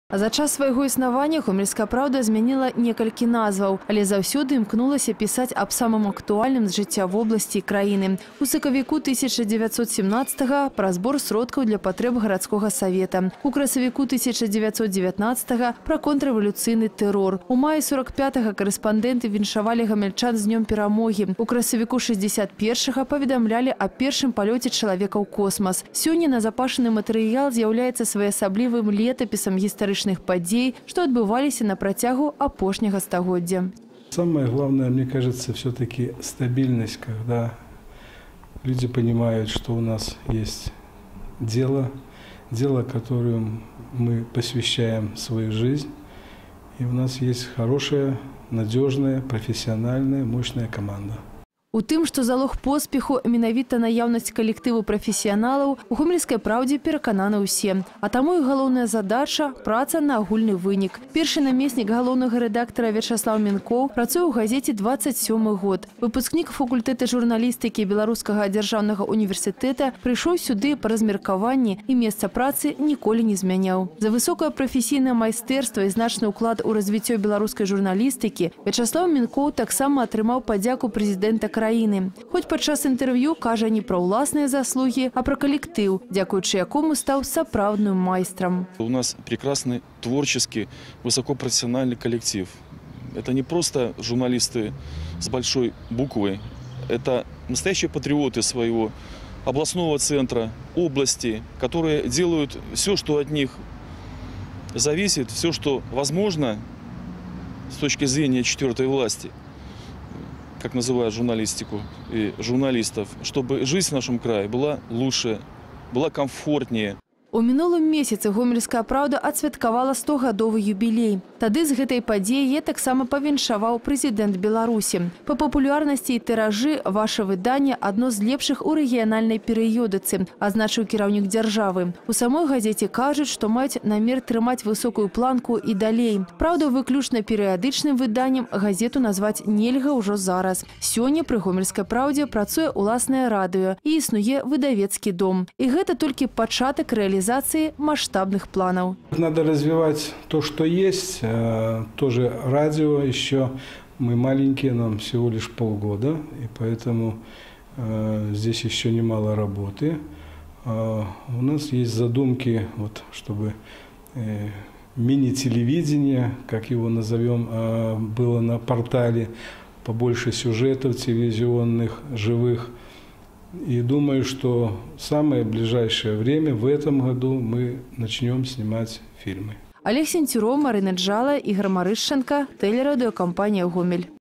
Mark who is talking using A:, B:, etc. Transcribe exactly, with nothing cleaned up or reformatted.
A: За час свайго існавання «Гомельская правда» змяніла некалькі назваў, але заўсёды імкнулася пісаць аб самым актуальным з жыцця вобласці і краіны. У сакавіку тысяча дзевяцьсот семнаццатага пра збор сродкаў для патрэб гарадскога савета. У красавіку тысяча дзевяцьсот дзевятнаццатага пра контррэвалюцыйны тэрор. У маі сорок пятага карэспандэнты віншавалі гамельчан з днём перамогі. У красавіку шэсцьдзесят першага паведамлялі аб першым палёце чалавека ў космас. Сёння назапашаны матэрыял з'яўляецца своеасаблівым летапісам гістарычных подей, что отбывались на протягу апошняга стагоддзя.
B: Самое главное, мне кажется, все-таки стабильность, когда люди понимают, что у нас есть дело, дело, которому мы посвящаем свою жизнь, и у нас есть хорошая, надежная, профессиональная, мощная команда.
A: У тым, што залог поспеху менавіта наяўнасць калектыву прафесіяналаў, у «Гомельскай правдзе» перакананы ўсе. А таму і галоўная задача – праца на агульны вынік. Першы намеснік галоўнага рэдактара Вячаслав Менкоў працуе ў газеце дваццаць сёмы год. Выпускнік факультэта журналістыкі Беларускага дзяржаўнага універсітэта прыйшоў сюды па размеркаванні і месца працы ніколі не змяняў. За высокае прафесійнае майстэрства і значны ўклад у развіццё беларускай журналістыкі Вячаслав Менкоў таксама атрымаў падзяку прэзідэнта краіны. Хоць падчас інтэрв'ю кажа не пра ўласныя заслугі, а пра калектыў, дзякуючы якому стаў сапраўдным майстрам.
C: У нас прекрасный творческий, высокопрофессиональный коллектив. Это не просто журналисты с большой буквы, это настоящие патриоты своего областного центра, области, которые делают все, что от них зависит, все, что возможно с точки зрения четвертой власти, как называют журналистику и журналистов, чтобы жизнь в нашем крае была лучше, была комфортнее.
A: У мінулым месяцы «Гомельская правда» адсвяткавала стогадовы юбілей. Тады з гэтай падзеі таксама павіншаваў прэзідэнт Беларусі. Па папулярнасці і тыражы ваше выданне адно з лепшых у рэгіянальнай перыёдыцы, азначыў кіраўнік дзяржавы. У самой газеце кажуць, што маюць намер трымаць высокую планку і далей. Праўда, выключна перыядычным выданнем газету назваць нельга ўжо зараз. Сёння пры «Гомельскай правдзе» працуе ўласнае радыё і існуе выдавецкі дом. І гэта толькі пачатак рэалізацыі масштабных планов.
B: Надо развивать то, что есть. Тоже радио еще. Мы маленькие, нам всего лишь полгода, и поэтому здесь еще немало работы. У нас есть задумки, вот, чтобы мини-телевидение, как его назовем, было на портале, побольше сюжетов телевизионных, живых. И думаю, что в самое ближайшее время, в этом году, мы начнем снимать фильмы.
A: Олег Сентюров, Марина Джала, Игорь Марышченко, телерадиокомпания «Гомель».